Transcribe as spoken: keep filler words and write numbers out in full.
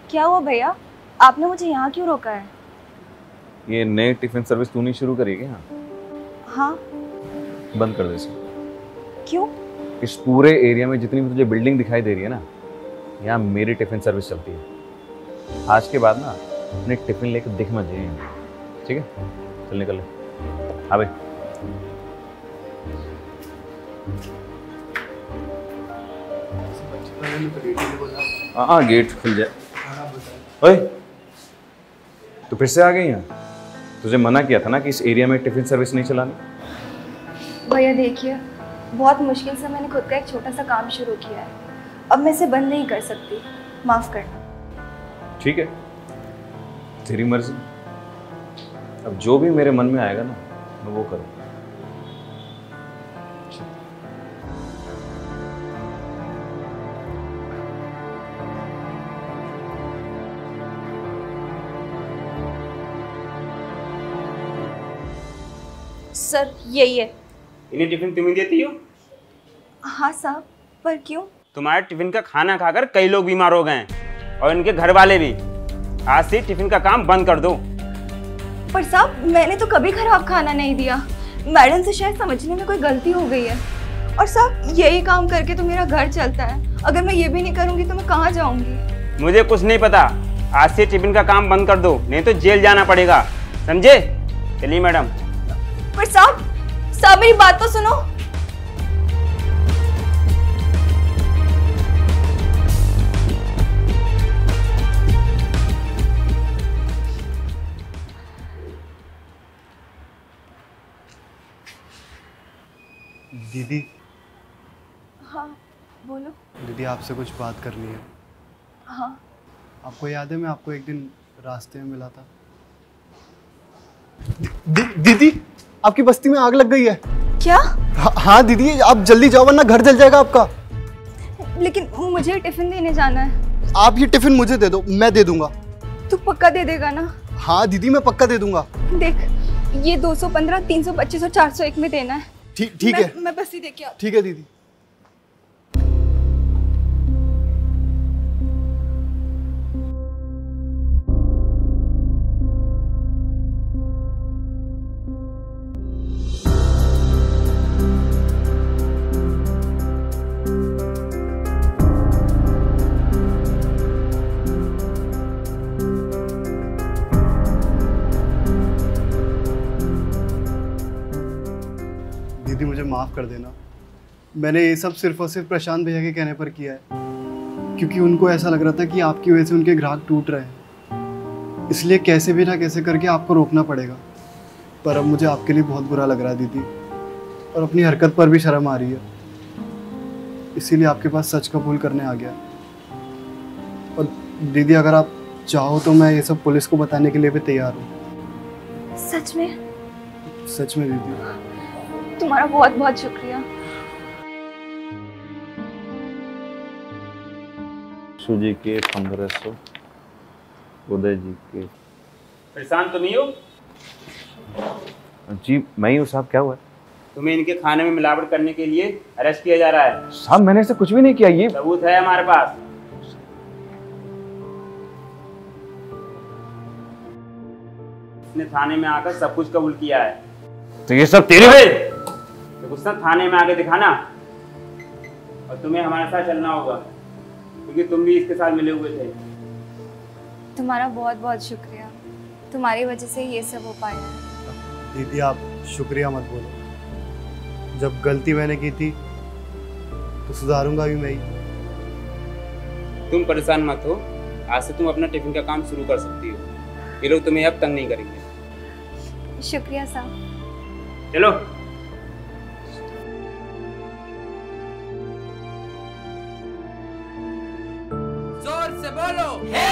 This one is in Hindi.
क्या हुआ भैया, आपने मुझे यहाँ क्यों रोका है? ये नई टिफिन सर्विस तूने शुरू करी है क्या? हाँ। बंद कर दे इसे। क्यों? इस पूरे एरिया में जितनी भी तुझे बिल्डिंग दिखाई दे रही है ना, यहाँ मेरी टिफिन सर्विस चलती है। आज के बाद ना अपने टिफिन लेकर दिख मत जाइए, ठीक है? चल निकल ले। हाँ भाई। हाँ हाँ गेट खुल जाए। ओए तो फिर से आ गई यहाँ? तुझे मना किया था ना कि इस एरिया में टिफिन सर्विस नहीं चलानी। भैया देखिए, बहुत मुश्किल से मैंने खुद का एक छोटा सा काम शुरू किया है, अब मैं इसे बंद नहीं कर सकती, माफ करना। ठीक है, तेरी मर्जी। अब जो भी मेरे मन में आएगा ना मैं वो करूँ। सर यही है। इन्हें टिफिन तुम ही देती हो? हाँ साहब, पर क्यों? तुम्हारे टिफिन का खाना खाकर कई लोग बीमार हो गए हैं और इनके घर वाले भी। आज से टिफिन का काम बंद कर दो। पर साहब मैंने तो कभी खराब खाना नहीं दिया, मैडम से शायद समझने में कोई गलती हो गई है। और साहब यही काम करके तो मेरा घर चलता है, अगर मैं ये भी नहीं करूँगी तो मैं कहाँ जाऊँगी? मुझे कुछ नहीं पता, आज से टिफिन का काम बंद कर दो, नहीं तो जेल जाना पड़ेगा, समझे? चलिए मैडम। पर साहब, साहब मेरी बात तो सुनो। दीदी। हाँ बोलो। दीदी आपसे कुछ बात करनी है। हाँ। आपको याद है मैं आपको एक दिन रास्ते में मिला था? दी, दीदी आपकी बस्ती में आग लग गई है। क्या? हा, हाँ दीदी आप जल्दी जाओ वरना घर जल जाएगा आपका। लेकिन मुझे टिफिन देने जाना है। आप ये टिफिन मुझे दे दो, मैं दे दूंगा। तू पक्का दे देगा ना? हाँ दीदी मैं पक्का दे दूंगा। देख ये दो सौ पंद्रह, तीन सौ पच्चीस और चार सौ एक में देना है। ठीक ठीक है, मैं बस ही देके ठीक है दीदी। दीदी मुझे माफ़ कर देना, मैंने ये सब सिर्फ और सिर्फ प्रशांत भैया के कहने पर किया है, क्योंकि उनको ऐसा लग रहा था कि आपकी वजह से उनके ग्राहक टूट रहे हैं, इसलिए कैसे भी ना कैसे करके आपको रोकना पड़ेगा। पर अब मुझे आपके लिए बहुत बुरा लग रहा है दीदी, और अपनी हरकत पर भी शर्म आ रही है, इसीलिए आपके पास सच कबूल करने आ गया। और दीदी अगर आप चाहो तो मैं ये सब पुलिस को बताने के लिए भी तैयार हूँ। सच में? सच में दीदी। तुम्हारा बहुत बहुत शुक्रिया। जी के पंद्रह सौ, उदय जी के। प्रशांत तुम ही हो? जी मैं ही हूँ साहब, क्या हुआ? तुम्हें इनके खाने में मिलावट करने के लिए अरेस्ट किया जा रहा है। साहब मैंने ऐसा कुछ भी नहीं किया, ये सबूत है हमारे पास। इसने थाने में आकर सब कुछ कबूल किया है। तो ये सब तेरे है? तो गुस्सा थाने में आके दिखाना, और तुम्हें हमारे साथ चलना होगा, क्योंकि तुम भी इसके साथ मिले हुए थे। तुम्हारा बहुत बहुत शुक्रिया, तुम्हारी वजह से ये सब हो पाया है। दीदी आप शुक्रिया मत बोलो, जब गलती मैंने की थी तो सुधारूंगा भी मैं ही। तुम परेशान मत हो, आज से तुम अपना टिफिन का काम शुरू कर सकती हो, ये लोग तुम्हें अब तंग नहीं करेंगे। शुक्रिया साहब। चलो। जोर से बोलो।